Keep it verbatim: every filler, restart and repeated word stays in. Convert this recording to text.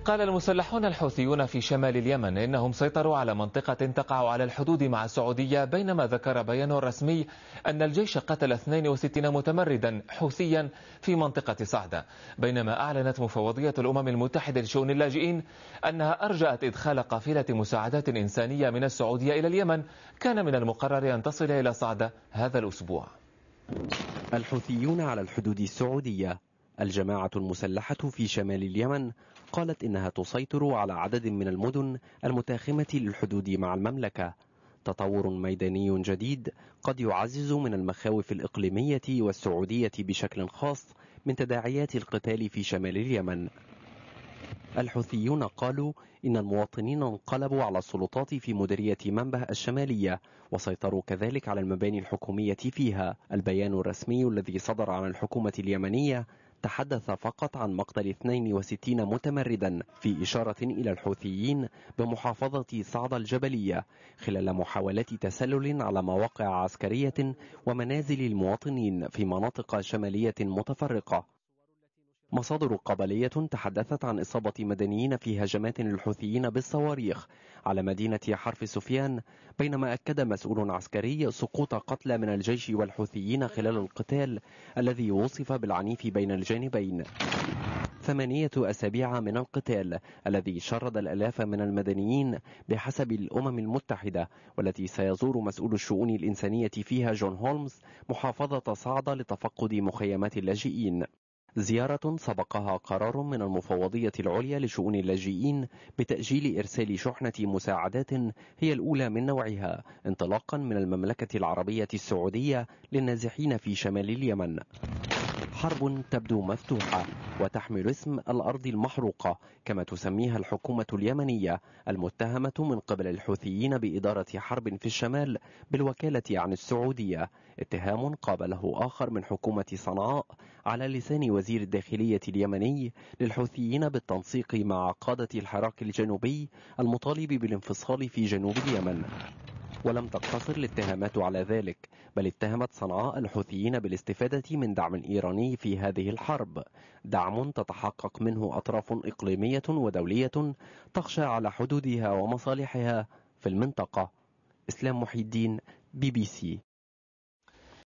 قال المسلحون الحوثيون في شمال اليمن إنهم سيطروا على منطقة تقع على الحدود مع السعودية، بينما ذكر بيان رسمي أن الجيش قتل اثنين وستين متمردا حوثيا في منطقة صعدة. بينما أعلنت مفوضية الأمم المتحدة لشؤون اللاجئين أنها أرجأت إدخال قافلة مساعدات إنسانية من السعودية إلى اليمن، كان من المقرر أن تصل إلى صعدة هذا الأسبوع. الحوثيون على الحدود السعودية. الجماعة المسلحة في شمال اليمن قالت إنها تسيطر على عدد من المدن المتاخمة للحدود مع المملكة. تطور ميداني جديد قد يعزز من المخاوف الإقليمية والسعودية بشكل خاص من تداعيات القتال في شمال اليمن. الحوثيون قالوا إن المواطنين انقلبوا على السلطات في مديرية منبه الشمالية وسيطروا كذلك على المباني الحكومية فيها. البيان الرسمي الذي صدر عن الحكومة اليمنية تحدث فقط عن مقتل اثنين وستين متمردا، في إشارة إلى الحوثيين بمحافظة صعدة الجبلية خلال محاولات تسلل على مواقع عسكرية ومنازل المواطنين في مناطق شمالية متفرقة. مصادر قبلية تحدثت عن إصابة مدنيين في هجمات للحوثيين بالصواريخ على مدينة حرف سفيان، بينما أكد مسؤول عسكري سقوط قتلى من الجيش والحوثيين خلال القتال الذي وصف بالعنيف بين الجانبين. ثمانية أسابيع من القتال الذي شرد الآلاف من المدنيين بحسب الأمم المتحدة، والتي سيزور مسؤول الشؤون الإنسانية فيها جون هولمز محافظة صعدة لتفقد مخيمات اللاجئين، زيارة سبقها قرار من المفوضية العليا لشؤون اللاجئين بتأجيل إرسال شحنة مساعدات هي الأولى من نوعها انطلاقا من المملكة العربية السعودية للنازحين في شمال اليمن. حرب تبدو مفتوحة وتحمل اسم الأرض المحروقة كما تسميها الحكومة اليمنية، المتهمة من قبل الحوثيين بإدارة حرب في الشمال بالوكالة عن السعودية، اتهام قابله آخر من حكومة صنعاء على لسان وزير الداخلية اليمني للحوثيين بالتنسيق مع قادة الحراك الجنوبي المطالب بالانفصال في جنوب اليمن. ولم تقتصر الاتهامات على ذلك، بل اتهمت صنعاء الحوثيين بالاستفادة من دعم إيراني في هذه الحرب، دعم تتحقق منه أطراف إقليمية ودولية تخشى على حدودها ومصالحها في المنطقة. إسلام محي الدين، بي بي سي.